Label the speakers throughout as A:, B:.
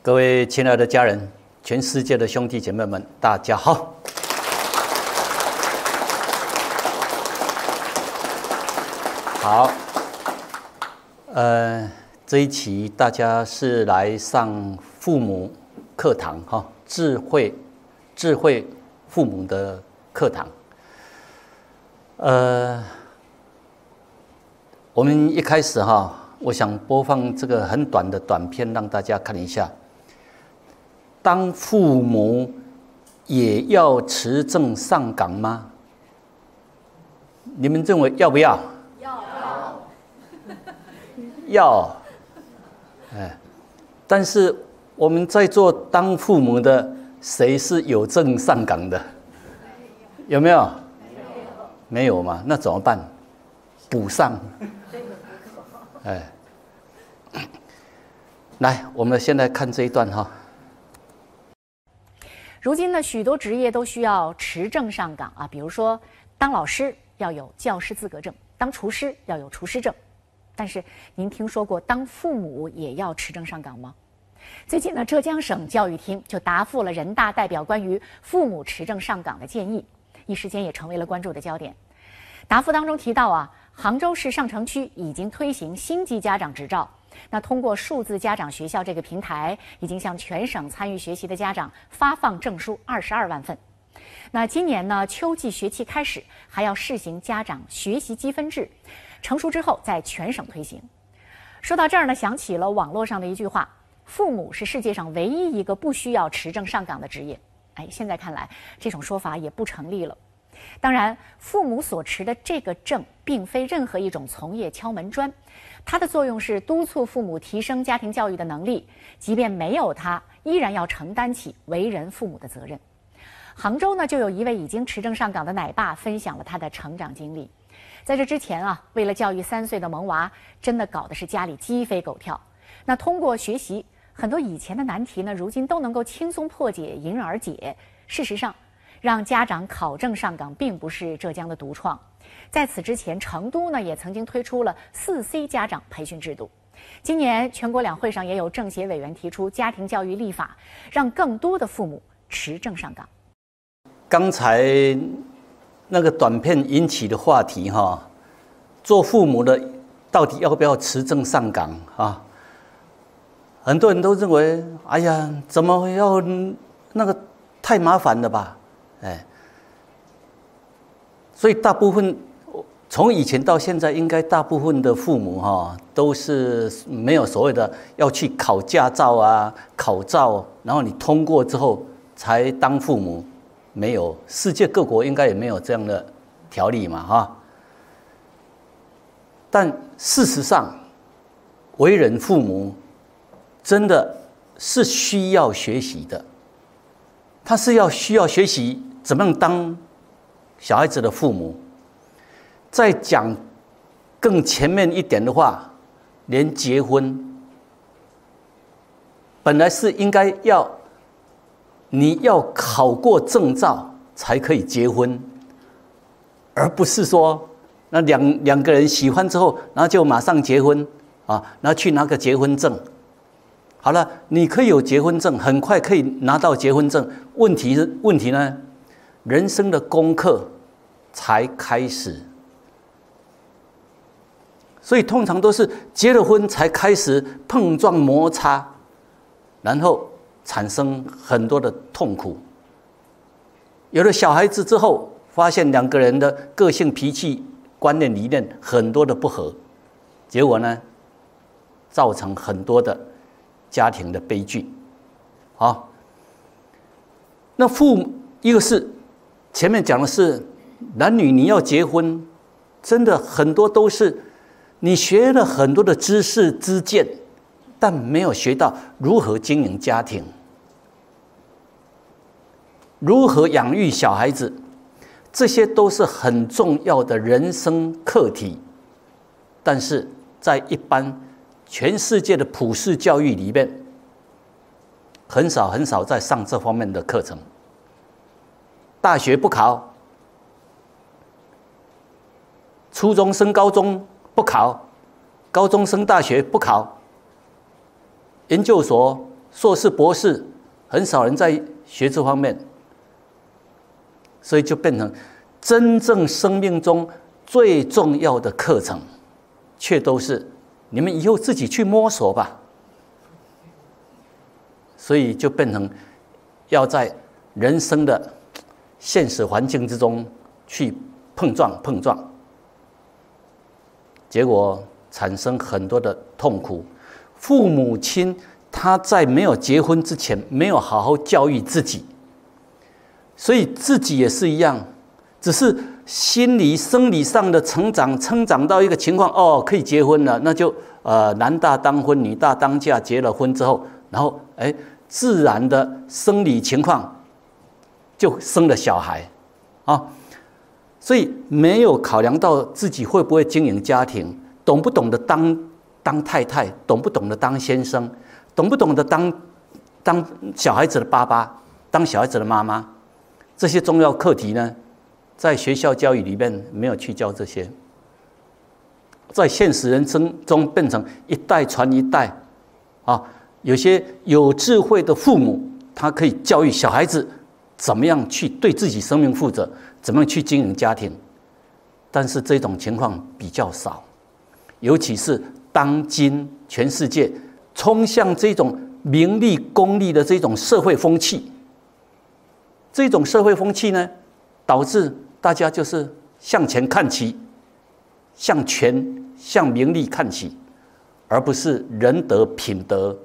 A: 各位亲爱的家人，全世界的兄弟姐妹们，大家好。好，这一期大家是来上父母课堂哈，智慧父母的课堂。我们一开始哈，我想播放这个很短的短片，让大家看一下。当父母也要持证上岗吗？你们认为要不要？要。但是我们在座当父母的，谁是有证上岗的？有没有？没有嘛？那怎么办？补上。来，我们先来看这一段哈。
B: 如今呢，许多职业都需要持证上岗啊，比如说当老师要有教师资格证，当厨师要有厨师证。但是您听说过当父母也要持证上岗吗？最近呢，浙江省教育厅就答复了人大代表关于父母持证上岗的建议，一时间也成为了关注的焦点。答复当中提到啊，杭州市上城区已经推行星级家长执照。那通过数字家长学校这个平台，已经向全省参与学习的家长发放证书22万份。那今年呢，秋季学期开始，还要试行家长学习积分制，成熟之后在全省推行。说到这儿呢，想起了网络上的一句话：父母是世界上唯一一个不需要持证上岗的职业。现在看来这种说法也不成立了。当然，父母所持的这个证并非任何一种从业敲门砖，它的作用是督促父母提升家庭教育的能力，即便没有它，依然要承担起为人父母的责任。杭州呢，就有一位已经持证上岗的奶爸分享了他的成长经历。在这之前啊，为了教育3岁的萌娃，真的搞的是家里鸡飞狗跳。那通过学习，很多以前的难题呢，如今都能够轻松破解，迎刃而解。事实上，让家长考证上岗并不是浙江的独创，在此之前，成都呢也曾经推出了4C 家长培训制度。今年全国两会上也有政协委员提出家庭教育立法，让更多的父母持证上岗。
A: 刚才那个短片引起的话题哈，做父母的到底要不要持证上岗啊？很多人都认为，哎呀，怎么要那个太麻烦了吧？所以大部分从以前到现在，应该大部分的父母哈都是没有所谓的要去考驾照啊、考照，然后你通过之后才当父母，没有，世界各国应该也没有这样的条例嘛哈。但事实上，为人父母真的是需要学习的，他是需要学习怎么样当小孩子的父母。再讲更前面一点的话，连结婚本来是应该你要考过证照才可以结婚，而不是说那两个人喜欢之后，然后就马上结婚啊，然后去拿个结婚证。好了，你可以有结婚证，很快可以拿到结婚证。问题呢？人生的功课才开始，所以通常都是结了婚才开始碰撞摩擦，然后产生很多的痛苦。有了小孩子之后，发现两个人的个性、脾气、观念、理念很多的不合，结果呢，造成很多的家庭的悲剧。好，那一个是前面讲的是男女你要结婚，真的很多都是你学了很多的知识知见，但没有学到如何经营家庭，如何养育小孩子，这些都是很重要的人生课题。但是在一般全世界的普世教育里面，很少在上这方面的课程。大学不考，初中升高中不考，高中升大学不考，研究所硕士、博士，很少人在学这方面，所以就变成真正生命中最重要的课程，却都是你们以后自己去摸索吧。所以就变成要在人生的现实环境之中去碰撞，结果产生很多的痛苦。父母亲他在没有结婚之前没有好好教育自己，所以自己也是一样，只是心理生理上的成长到一个情况，哦，可以结婚了，那就男大当婚女大当嫁，结了婚之后，然后自然的生理情况就生了小孩啊，所以没有考量到自己会不会经营家庭，懂不懂得当太太，懂不懂得当先生，懂不懂得当小孩子的爸爸，当小孩子的妈妈，这些重要课题呢，在学校教育里面没有去教这些，在现实人生中变成一代传一代啊。有些有智慧的父母，他可以教育小孩子怎么样去对自己生命负责，怎么样去经营家庭，但是这种情况比较少，尤其是当今全世界冲向这种名利功利的这种社会风气，这种社会风气呢，导致大家就是向钱看齐，向权向名利看齐，而不是仁德品德。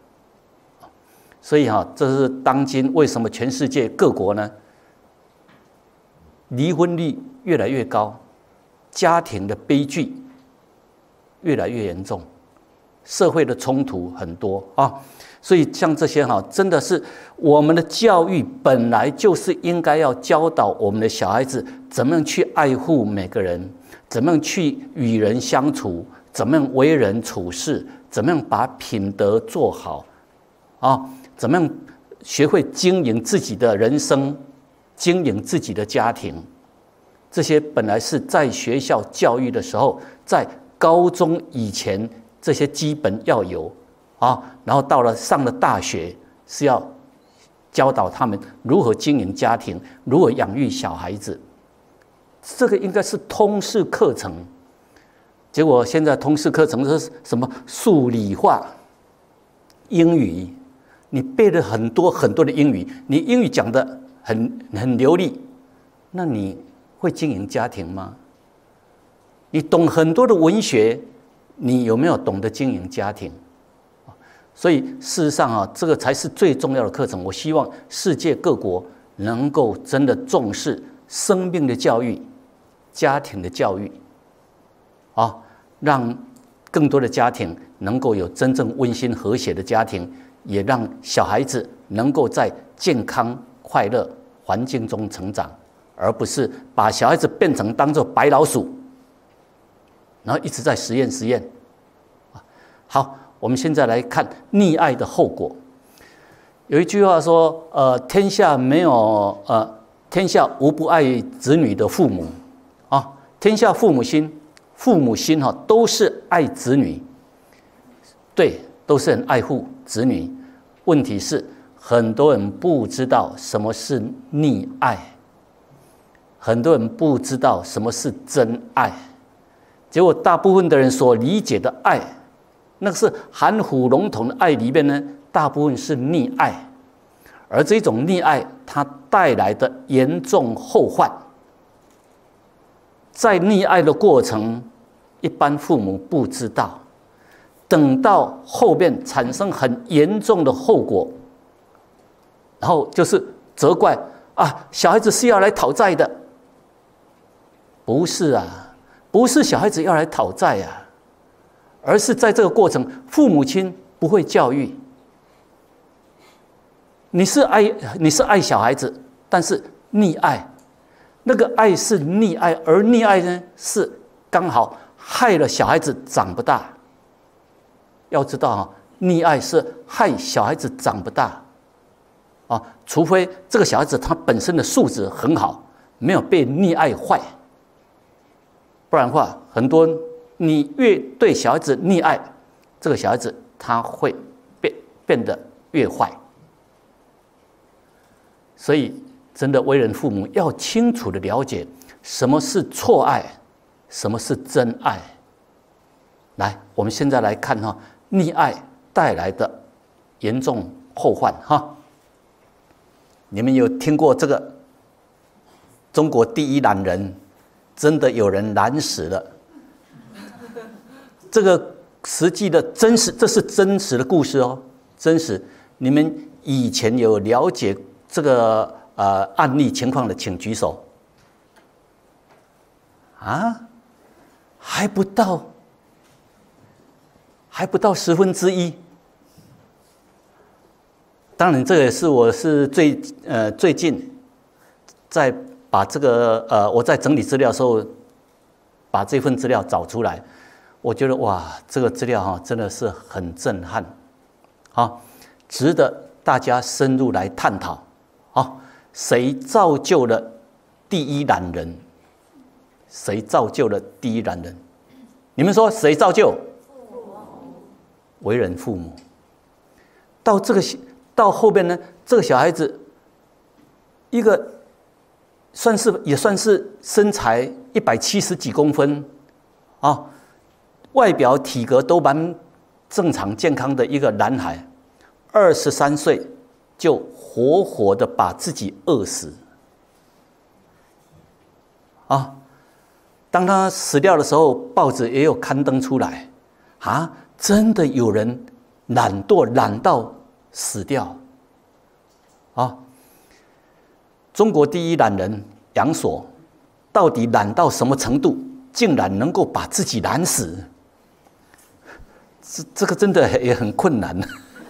A: 所以这是当今为什么全世界各国呢，离婚率越来越高，家庭的悲剧越来越严重，社会的冲突很多啊。所以像这些真的是我们的教育本来就是应该要教导我们的小孩子怎么样去爱护每个人，怎么样去与人相处，怎么样为人处事，怎么样把品德做好啊，怎么样学会经营自己的人生，经营自己的家庭，这些本来是在学校教育的时候，在高中以前这些基本要有啊，然后到了上了大学是要教导他们如何经营家庭，如何养育小孩子，这个应该是通识课程。结果现在通识课程是什么？数理化、英语，你背了很多的英语，你英语讲得很流利，那你会经营家庭吗？你懂很多的文学，你有没有懂得经营家庭？所以事实上这个才是最重要的课程。我希望世界各国能够真的重视生命的教育、家庭的教育让更多的家庭能够有真正温馨和谐的家庭，也让小孩子能够在健康快乐环境中成长，而不是把小孩子变成当作白老鼠，然后一直在实验。好，我们现在来看溺爱的后果。有一句话说，天下无不爱子女的父母啊，天下父母心都是爱子女，对，都是很爱护子女。问题是很多人不知道什么是溺爱，很多人不知道什么是真爱，结果大部分的人所理解的爱，那个是含糊笼统的爱里面呢，大部分是溺爱，而这种溺爱它带来的严重后患，在溺爱的过程，一般父母不知道，等到后面产生很严重的后果，然后就是责怪小孩子是要来讨债的，不是不是小孩子要来讨债而是在这个过程，父母亲不会教育。你是爱小孩子，但是溺爱，那个爱是溺爱，而溺爱呢是刚好害了小孩子长不大。要知道溺爱是害小孩子长不大除非这个小孩子他本身的素质很好，没有被溺爱坏，不然的话，很多你越对小孩子溺爱，这个小孩子他会变得越坏。所以，真的为人父母要清楚的了解什么是错爱，什么是真爱。来，我们现在来看哈，溺爱带来的严重后患哈。你们有听过这个中国第一懒人？真的有人懒死了。这个实际的真实，这是真实的故事哦，真实。你们以前有了解这个案例情况的，请举手。啊，还不到1/10。当然，这也是我是最近在把这个我在整理资料的时候，把这份资料找出来，我觉得哇，这个资料哈真的是很震撼，好，值得大家深入来探讨。好，谁造就了第一懒人？谁造就了第一懒人？你们说谁造就？为人父母。到后边呢，这个小孩子一个也算是身材170几公分啊，外表体格都蛮正常健康的一个男孩，23岁就活活的把自己饿死啊！当他死掉的时候，报纸也有刊登出来啊，真的有人懒惰懒到死掉啊！中国第一懒人杨索，到底懒到什么程度，竟然能够把自己懒死？这个真的也很困难。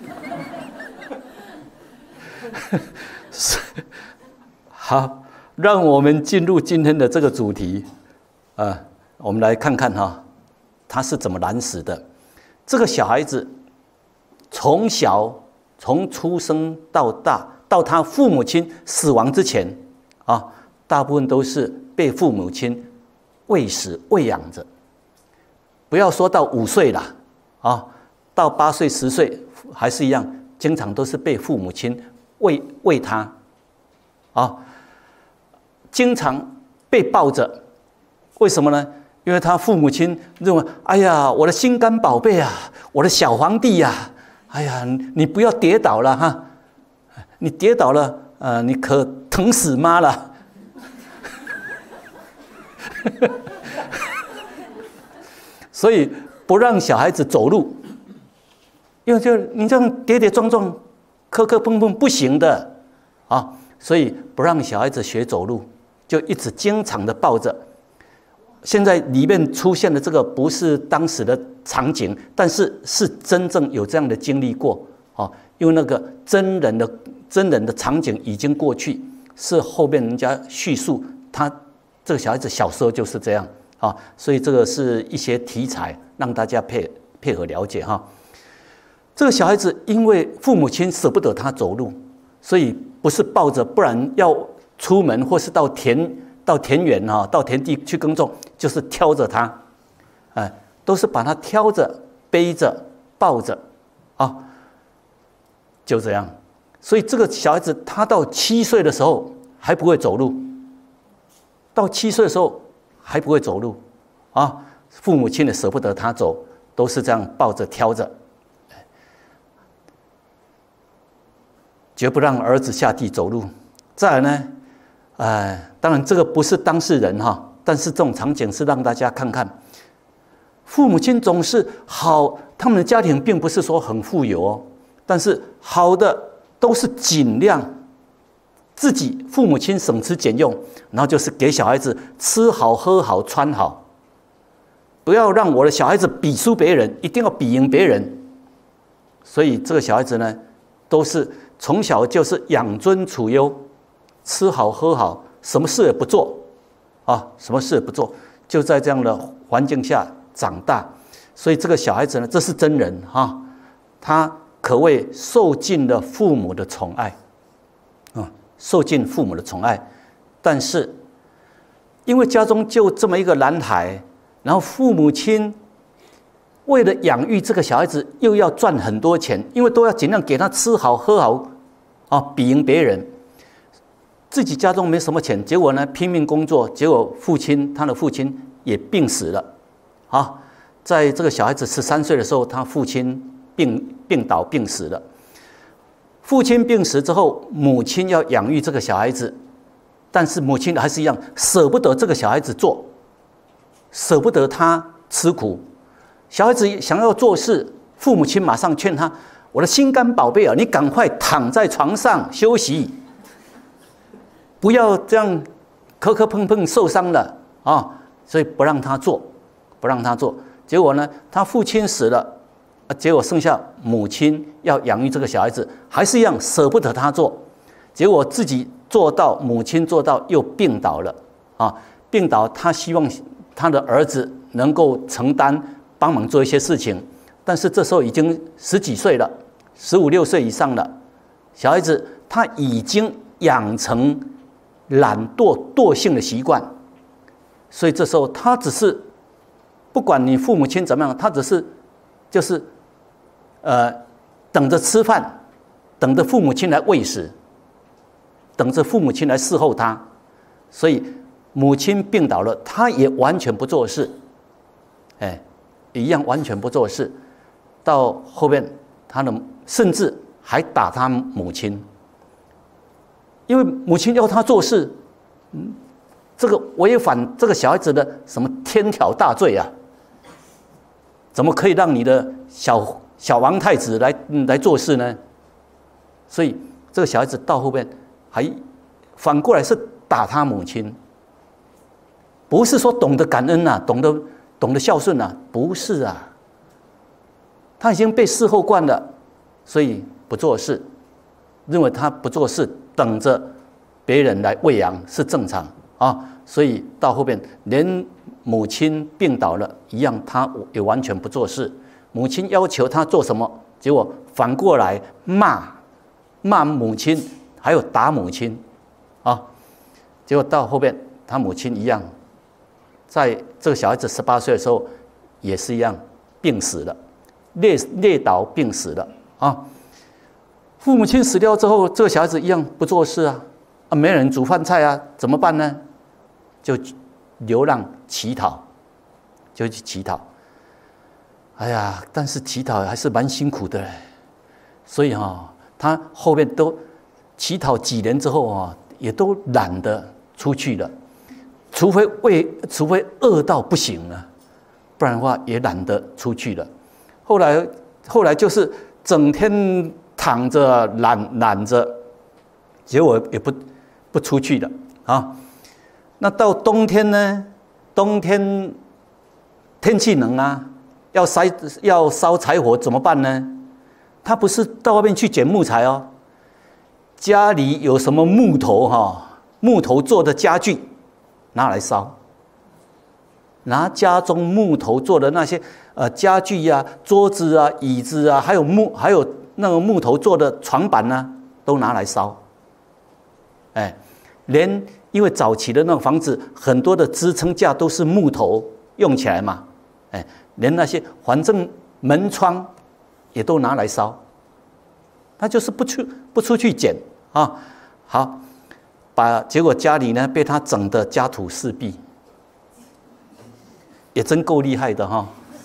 A: 好，让我们进入今天的这个主题我们来看看哈，他是怎么懒死的。这个小孩子从出生到大，到他父母亲死亡之前大部分都是被父母亲喂食喂养着。不要说到5岁了到8岁10岁还是一样，经常都是被父母亲喂他经常被抱着。为什么呢？因为他父母亲认为，哎呀，我的心肝宝贝啊，我的小皇帝呀，哎呀，你不要跌倒了哈，你跌倒了你可疼死妈了。所以不让小孩子走路，因为你这样跌跌撞撞、磕磕碰碰不行的所以不让小孩子学走路，就一直经常的抱着。现在里面出现的这个不是当时的场景，但是是真正有这样的经历过因为那个真人的场景已经过去，是后面人家叙述他这个小孩子小时候就是这样所以这个是一些题材让大家配合了解这个小孩子因为父母亲舍不得他走路，所以不是抱着，不然要出门或是到田园到田地去耕种，就是挑着他都是把他挑着背着抱着就这样。所以这个小孩子他到7岁的时候还不会走路，到7岁的时候还不会走路父母亲也舍不得他走，都是这样抱着挑着，绝不让儿子下地走路。再来呢当然这个不是当事人但是这种场景是让大家看看，父母亲总是好，他们的家庭并不是说很富有但是好的都是尽量自己父母亲省吃俭用，然后就是给小孩子吃好喝好穿好，不要让我的小孩子比输别人，一定要比赢别人。所以这个小孩子呢，都是从小就是养尊处优，吃好喝好，什么事也不做什么事也不做，就在这样的环境下长大。所以这个小孩子呢，这是真人他可谓受尽了父母的宠爱受尽父母的宠爱。但是因为家中就这么一个男孩，然后父母亲为了养育这个小孩子，又要赚很多钱，因为都要尽量给他吃好喝好，啊，比赢别人。自己家中没什么钱，结果呢拼命工作，结果他的父亲也病死了，啊，在这个小孩子13岁的时候，他父亲病倒病死了。父亲病死之后，母亲要养育这个小孩子，但是母亲还是一样舍不得这个小孩子做，舍不得他吃苦。小孩子想要做事，父母亲马上劝他：“我的心肝宝贝啊，你赶快躺在床上休息，不要这样磕磕碰碰受伤了啊！”所以不让他做，不让他做。结果呢，他父亲死了，结果剩下母亲要养育这个小孩子，还是一样舍不得他做。结果自己做到，母亲做到又病倒了啊！病倒，他希望他的儿子能够承担，帮忙做一些事情，但是这时候已经10几岁了，15、16岁以上了，小孩子他已经养成懒惰性的习惯，所以这时候他只是不管你父母亲怎么样，他只是就是等着吃饭，等着父母亲来喂食，等着父母亲来伺候他，所以母亲病倒了，他也完全不做事，一样完全不做事。到后面，他的甚至还打他母亲，因为母亲要他做事，这个违反这个小孩子的什么天条大罪啊？怎么可以让你的小王太子来做事呢？所以这个小孩子到后面还反过来是打他母亲，不是说懂得感恩啊，懂得孝顺啊，不是啊，他已经被伺候惯了，所以不做事，认为他不做事，等着别人来喂养是正常啊，所以到后边连母亲病倒了一样，他也完全不做事。母亲要求他做什么，结果反过来骂母亲，还有打母亲啊，结果到后边他母亲一样。在这个小孩子18岁的时候，也是一样病死了，列倒病死了啊。父母亲死掉之后，这个小孩子一样不做事啊，没人煮饭菜啊，怎么办呢？就流浪乞讨，就去乞讨。哎呀，但是乞讨还是蛮辛苦的，所以他后面都乞讨几年之后也都懒得出去了。除非饿到不行了，不然的话也懒得出去了。后来就是整天躺着懒着，结果也不出去了啊。那到冬天呢？冬天天气冷啊，要烧柴火怎么办呢？他不是到外面去捡木材哦，家里有什么木头做的家具。拿来烧，拿家中木头做的那些家具啊、桌子啊、椅子啊，还有那个木头做的床板啊，都拿来烧。因为早期的那种房子，很多的支撑架都是木头用起来嘛，连那些反正门窗也都拿来烧。他就是不出去捡啊，好。结果家里呢被他整得家徒四壁，也真够厉害的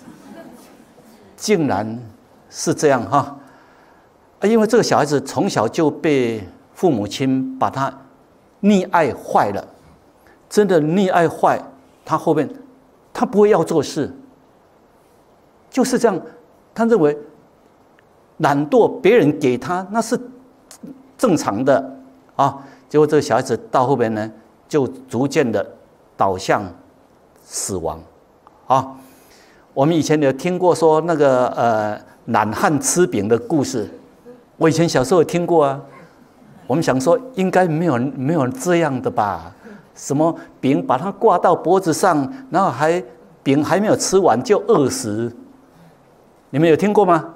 A: 竟然是这样因为这个小孩子从小就被父母亲把他溺爱坏了，真的溺爱坏，他后面他不会要做事，就是这样，他认为懒惰别人给他那是正常的啊。结果这个小孩子到后边呢，就逐渐的导向死亡啊。我们以前有听过说那个懒汉吃饼的故事，我以前小时候有听过啊。我们想说应该没有人这样的吧？什么饼把它挂到脖子上，然后饼还没有吃完就饿死，你们有听过吗？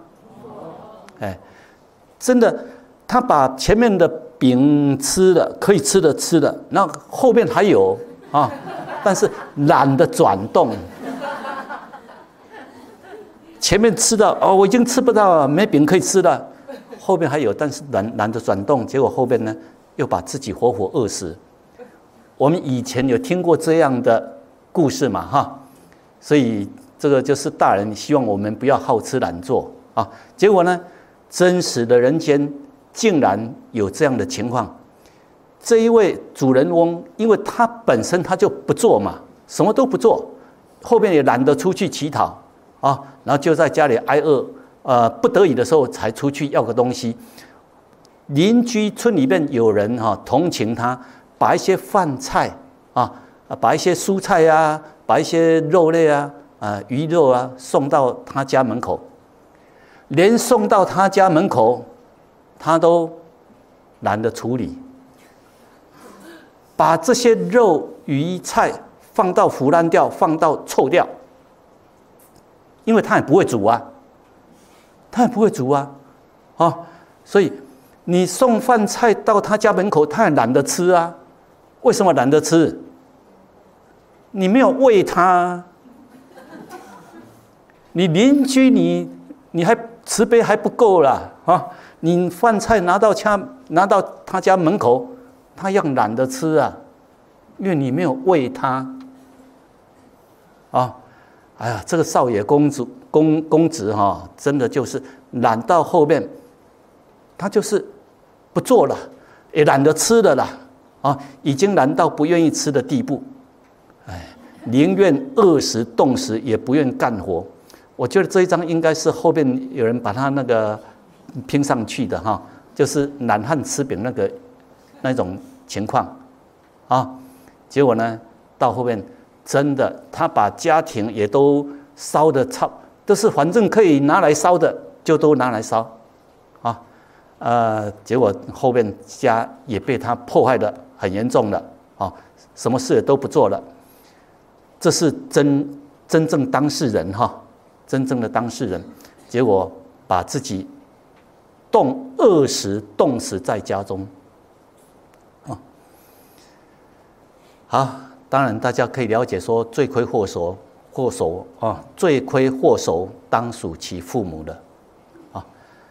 A: 真的，他把前面的饼吃了，可以吃的吃了，那后面还有但是懒得转动。 前面吃到哦，我已经吃不到了，没饼可以吃了，后面还有，但是懒得转动，结果后边呢又把自己活活饿死。我们以前有听过这样的故事嘛，哈，所以这个就是大人希望我们不要好吃懒做啊。结果呢，真实的人间竟然有这样的情况。这一位主人翁，因为他本身他就不做嘛，什么都不做，后面也懒得出去乞讨啊，然后就在家里挨饿，不得已的时候才出去要个东西。邻居村里面有人同情他，把一些饭菜把一些蔬菜啊，把一些肉类啊，鱼肉啊送到他家门口，连送到他家门口，他都懒得处理，把这些肉鱼菜放到腐烂掉，放到臭掉，因为他也不会煮啊，所以你送饭菜到他家门口，他也懒得吃啊。为什么懒得吃？你没有喂他，你邻居你还慈悲还不够啦啊！你饭菜拿到他家门口，他一样懒得吃啊，因为你没有喂他啊！哎呀，这个少爷公子真的就是懒到后面，他就是不做了，也懒得吃了啦啊！已经懒到不愿意吃的地步，宁愿饿死冻死也不愿干活。我觉得这一章应该是后面有人把他那个拼上去的哈，就是懒汉吃饼那种情况啊。结果呢，到后面真的他把家庭也都烧的都是反正可以拿来烧的就都拿来烧啊。结果后面家也被他破坏的很严重了啊，什么事也都不做了。这是真正当事人哈，真正的当事人，结果把自己饿死冻死在家中啊。好，当然大家可以了解说，罪魁祸首啊，罪魁祸首当属其父母的啊。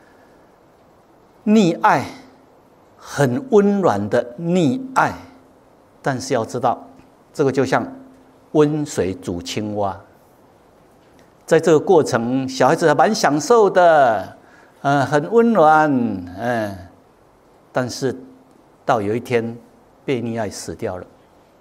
A: 溺爱，很温暖的溺爱，但是要知道，这个就像温水煮青蛙，在这个过程，小孩子还蛮享受的，很温暖，但是到有一天被溺爱死掉了，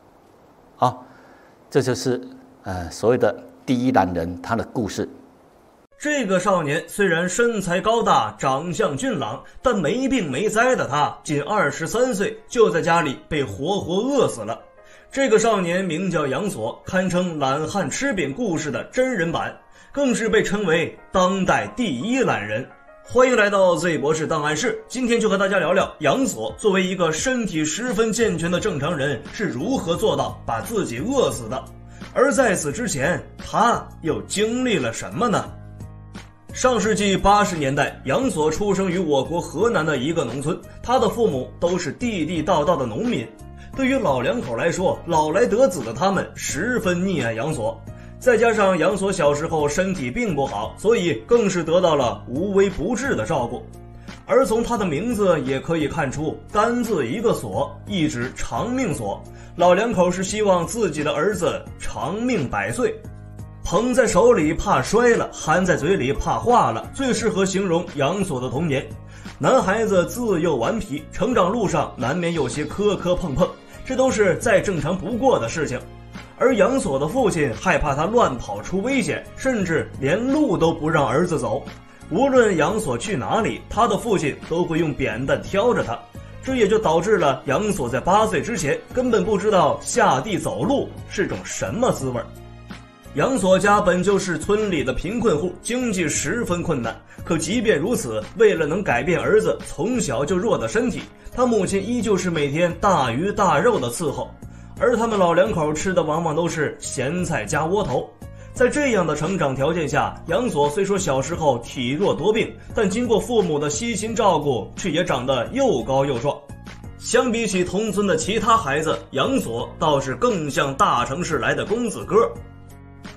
A: 这就是所谓的第一男人他的故事。
C: 这个少年虽然身材高大，长相俊朗，但没病没灾的他，仅23岁就在家里被活活饿死了。这个少年名叫杨索，堪称懒汉吃饼故事的真人版，更是被称为当代第一懒人。欢迎来到 Z 博士档案室，今天就和大家聊聊杨索作为一个身体十分健全的正常人是如何做到把自己饿死的，而在此之前他又经历了什么呢？上世纪80年代，杨索出生于我国河南的一个农村，他的父母都是地地道道的农民。对于老两口来说，老来得子的他们十分溺爱杨索，再加上杨索小时候身体并不好，所以更是得到了无微不至的照顾。而从他的名字也可以看出，单字一个索，意指长命索，老两口是希望自己的儿子长命100岁。捧在手里怕摔了，含在嘴里怕化了，最适合形容杨索的童年。男孩子自幼顽皮，成长路上难免有些磕磕碰碰，这都是再正常不过的事情。而杨索的父亲害怕他乱跑出危险，甚至连路都不让儿子走。无论杨索去哪里，他的父亲都会用扁担挑着他，这也就导致了杨索在8岁之前根本不知道下地走路是种什么滋味。杨索家本就是村里的贫困户，经济十分困难，可即便如此，为了能改变儿子从小就弱的身体，他母亲依旧是每天大鱼大肉的伺候，而他们老两口吃的往往都是咸菜加窝头。在这样的成长条件下，杨索虽说小时候体弱多病，但经过父母的悉心照顾，却也长得又高又壮。相比起同村的其他孩子，杨索倒是更像大城市来的公子哥。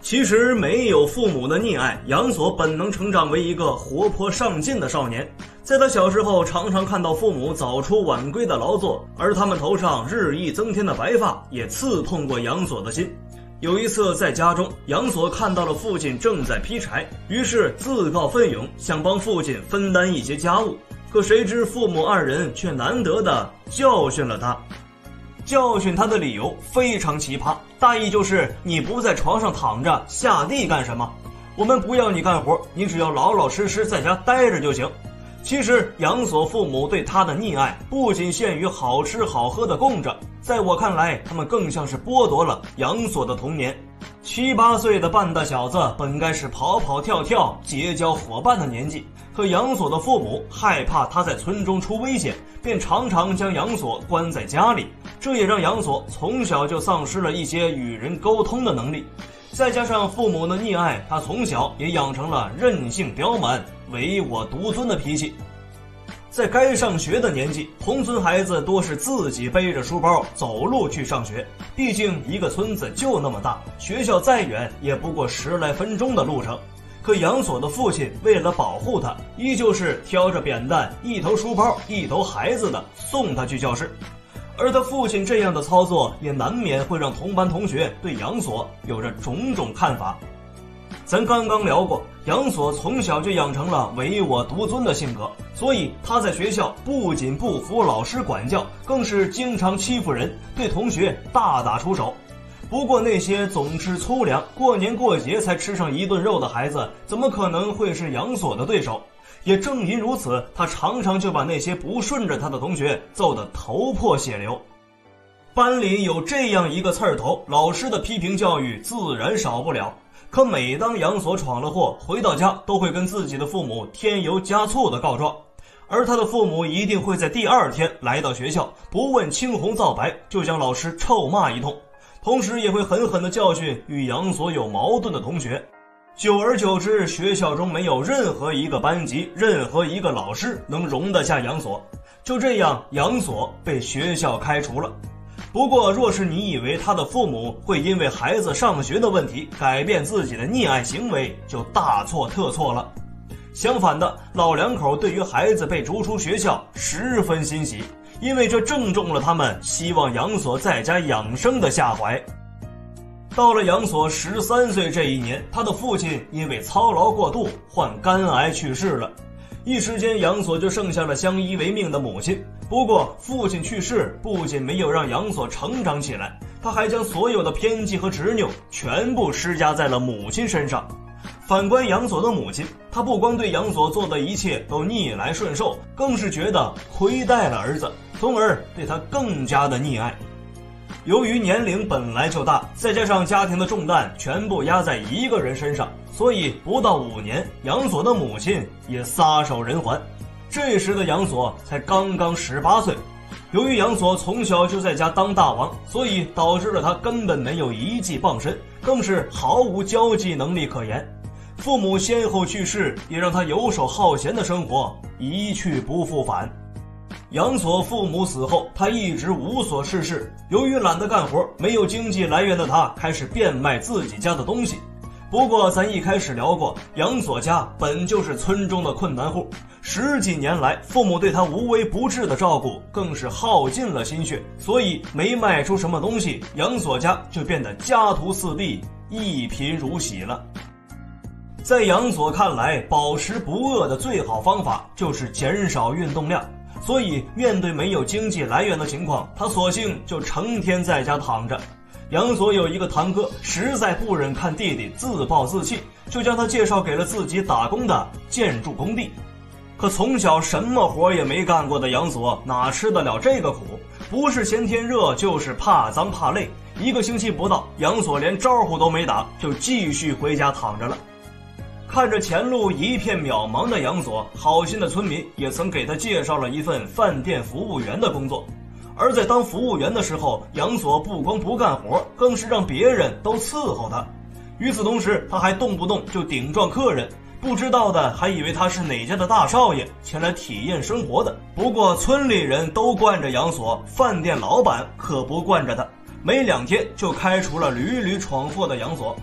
C: 其实没有父母的溺爱，杨所本能成长为一个活泼上进的少年。在他小时候，常常看到父母早出晚归的劳作，而他们头上日益增添的白发也刺痛过杨所的心。有一次在家中，杨所看到了父亲正在劈柴，于是自告奋勇想帮父亲分担一些家务。可谁知父母二人却难得的教训了他。教训他的理由非常奇葩，大意就是你不在床上躺着下地干什么？我们不要你干活，你只要老老实实在家待着就行。其实杨所父母对他的溺爱不仅限于好吃好喝的供着，在我看来他们更像是剥夺了杨所的童年。7、8岁的半大小子本该是跑跑跳跳结交伙伴的年纪，可杨所的父母害怕他在村中出危险，便常常将杨所关在家里，这也让杨所从小就丧失了一些与人沟通的能力。再加上父母的溺爱，他从小也养成了任性刁蛮、唯我独尊的脾气。在该上学的年纪，同村孩子多是自己背着书包走路去上学，毕竟一个村子就那么大，学校再远也不过10来分钟的路程。可杨所的父亲为了保护他，依旧是挑着扁担，一头书包一头孩子的送他去教室。而他父亲这样的操作也难免会让同班同学对杨所有着种种看法。咱刚刚聊过，杨所从小就养成了唯我独尊的性格，所以他在学校不仅不服老师管教，更是经常欺负人，对同学大打出手。不过那些总吃粗粮，过年过节才吃上一顿肉的孩子，怎么可能会是杨所的对手？也正因如此，他常常就把那些不顺着他的同学揍得头破血流。班里有这样一个刺儿头，老师的批评教育自然少不了。可每当杨所闯了祸，回到家都会跟自己的父母添油加醋的告状，而他的父母一定会在第2天来到学校，不问青红皂白就将老师臭骂一通，同时也会狠狠地教训与杨所有矛盾的同学。久而久之，学校中没有任何一个班级、任何一个老师能容得下杨所。就这样，杨所被学校开除了。不过，若是你以为他的父母会因为孩子上学的问题改变自己的溺爱行为，就大错特错了。相反的，老两口对于孩子被逐出学校十分欣喜，因为这正中了他们希望杨所在家养生的下怀。到了杨所13岁这一年，他的父亲因为操劳过度患肝癌去世了。一时间，杨所就剩下了相依为命的母亲。不过，父亲去世不仅没有让杨所成长起来，他还将所有的偏激和执拗全部施加在了母亲身上。反观杨所的母亲，她不光对杨所做的一切都逆来顺受，更是觉得亏待了儿子，从而对他更加的溺爱。由于年龄本来就大，再加上家庭的重担全部压在一个人身上，所以不到5年，杨所的母亲也撒手人寰。这时的杨所才刚刚18岁。由于杨所从小就在家当大王，所以导致了他根本没有一技傍身，更是毫无交际能力可言。父母先后去世，也让他游手好闲的生活一去不复返。杨所父母死后，他一直无所事事。由于懒得干活，没有经济来源的他开始变卖自己家的东西。不过咱一开始聊过，杨所家本就是村中的困难户，10几年来父母对他无微不至的照顾更是耗尽了心血，所以没卖出什么东西，杨所家就变得家徒四壁，一贫如洗了。在杨所看来，保持不饿的最好方法就是减少运动量，所以面对没有经济来源的情况，他索性就成天在家躺着。杨所有一个堂哥实在不忍看弟弟自暴自弃，就将他介绍给了自己打工的建筑工地。可从小什么活也没干过的杨所哪吃得了这个苦，不是嫌天热就是怕脏怕累。1个星期不到，杨所连招呼都没打就继续回家躺着了。看着前路一片渺茫的杨所，好心的村民也曾给他介绍了一份饭店服务员的工作。而在当服务员的时候，杨所不光不干活，更是让别人都伺候他。与此同时，他还动不动就顶撞客人，不知道的还以为他是哪家的大少爷前来体验生活的。不过村里人都惯着杨所，饭店老板可不惯着他，没2天就开除了屡屡闯祸的杨所。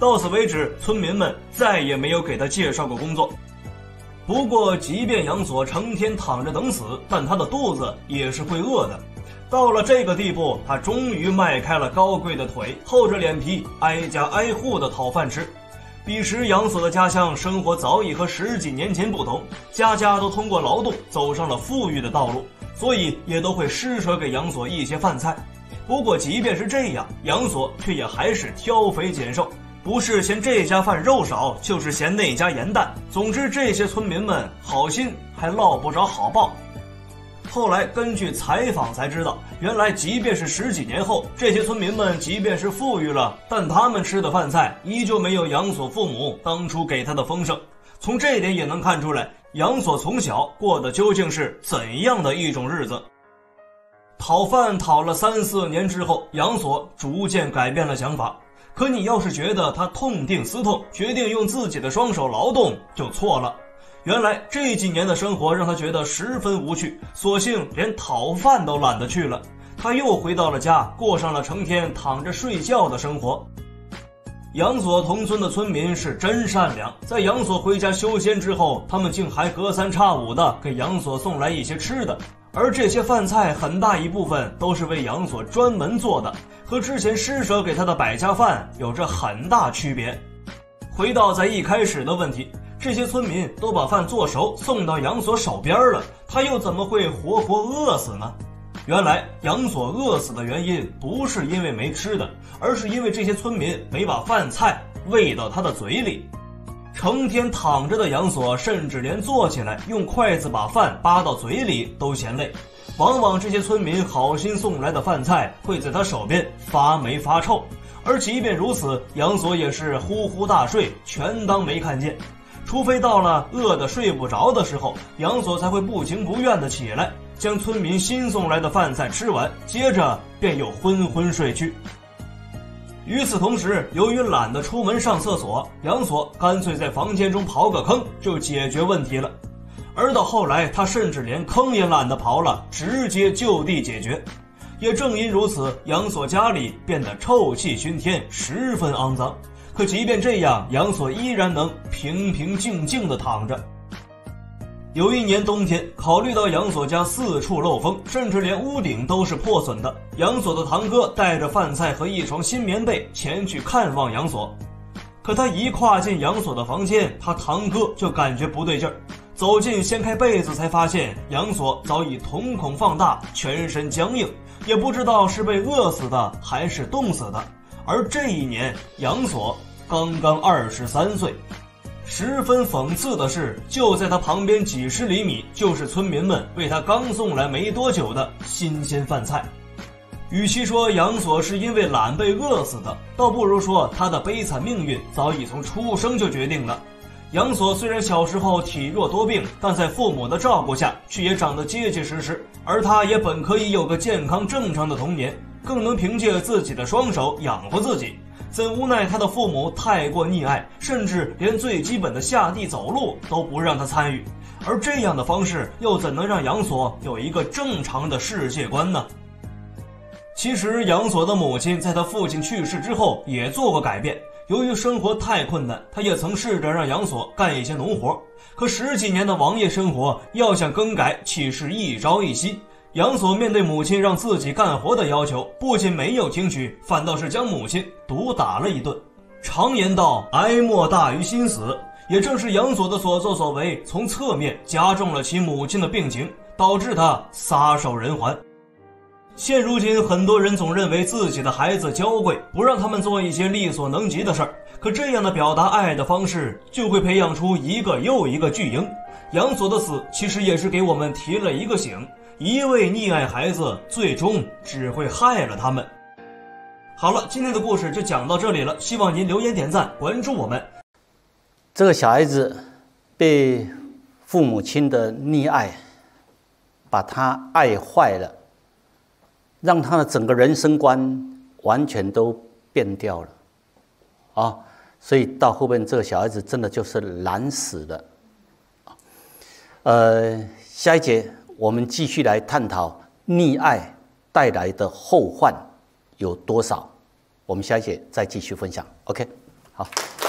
C: 到此为止，村民们再也没有给他介绍过工作。不过，即便杨锁成天躺着等死，但他的肚子也是会饿的。到了这个地步，他终于迈开了高贵的腿，厚着脸皮挨家挨户的讨饭吃。彼时杨锁的家乡生活早已和10几年前不同，家家都通过劳动走上了富裕的道路，所以也都会施舍给杨锁一些饭菜。不过即便是这样，杨锁却也还是挑肥拣瘦，不是嫌这家饭肉少，就是嫌那家盐淡。总之，这些村民们好心还落不着好报。后来根据采访才知道，原来即便是10几年后，这些村民们即便是富裕了，但他们吃的饭菜依旧没有杨锁父母当初给他的丰盛。从这一点也能看出来，杨锁从小过的究竟是怎样的一种日子。讨饭讨了3、4年之后，杨锁逐渐改变了想法。可你要是觉得他痛定思痛，决定用自己的双手劳动，就错了。原来这几年的生活让他觉得十分无趣，索性连讨饭都懒得去了。他又回到了家，过上了成天躺着睡觉的生活。杨锁同村的村民是真善良，在杨锁回家修仙之后，他们竟还隔3差5的给杨锁送来一些吃的。而这些饭菜很大一部分都是为杨锁专门做的，和之前施舍给他的百家饭有着很大区别。回到在一开始的问题，这些村民都把饭做熟送到杨锁手边了，他又怎么会活活饿死呢？原来杨锁饿死的原因不是因为没吃的，而是因为这些村民没把饭菜喂到他的嘴里。成天躺着的杨锁甚至连坐起来用筷子把饭扒到嘴里都嫌累，往往这些村民好心送来的饭菜会在他手边发霉发臭，而即便如此，杨锁也是呼呼大睡，全当没看见。除非到了饿得睡不着的时候，杨锁才会不情不愿地起来，将村民新送来的饭菜吃完，接着便又昏昏睡去。与此同时，由于懒得出门上厕所，杨锁干脆在房间中刨个坑就解决问题了。而到后来，他甚至连坑也懒得刨了，直接就地解决。也正因如此，杨锁家里变得臭气熏天，十分肮脏。可即便这样，杨锁依然能平平静静地躺着。有一年冬天，考虑到杨锁家四处漏风，甚至连屋顶都是破损的，杨锁的堂哥带着饭菜和一床新棉被前去看望杨锁。可他一跨进杨锁的房间，他堂哥就感觉不对劲儿，走近掀开被子才发现杨锁早已瞳孔放大，全身僵硬，也不知道是被饿死的还是冻死的。而这一年，杨锁刚刚23岁。十分讽刺的是，就在他旁边几十厘米，就是村民们为他刚送来没多久的新鲜饭菜。与其说杨锁是因为懒被饿死的，倒不如说他的悲惨命运早已从出生就决定了。杨锁虽然小时候体弱多病，但在父母的照顾下，却也长得结结实实，而他也本可以有个健康正常的童年，更能凭借自己的双手养活自己。怎无奈他的父母太过溺爱，甚至连最基本的下地走路都不让他参与，而这样的方式又怎能让杨锁有一个正常的世界观呢？其实杨锁的母亲在他父亲去世之后也做过改变，由于生活太困难，他也曾试着让杨锁干一些农活，可10几年的王爷生活要想更改岂是一朝一夕。杨锁面对母亲让自己干活的要求，不仅没有听取，反倒是将母亲毒打了一顿。常言道，哀莫大于心死，也正是杨锁的所作所为，从侧面加重了其母亲的病情，导致他撒手人寰。现如今，很多人总认为自己的孩子娇贵，不让他们做一些力所能及的事儿，可这样的表达爱的方式，就会培养出一个又一个巨婴。杨锁的死其实也是给我们提了一个醒，一味溺爱孩子，最终只会害了他们。好了，今天的故事就讲到这里了，希望您留言点赞，关注我们。
A: 这个小孩子被父母亲的溺爱，把他爱坏了，让他的整个人生观完全都变掉了所以到后面这个小孩子真的就是懒死的。下一节我们继续来探讨溺爱带来的后患有多少，我们下一节再继续分享。OK， 好。 好。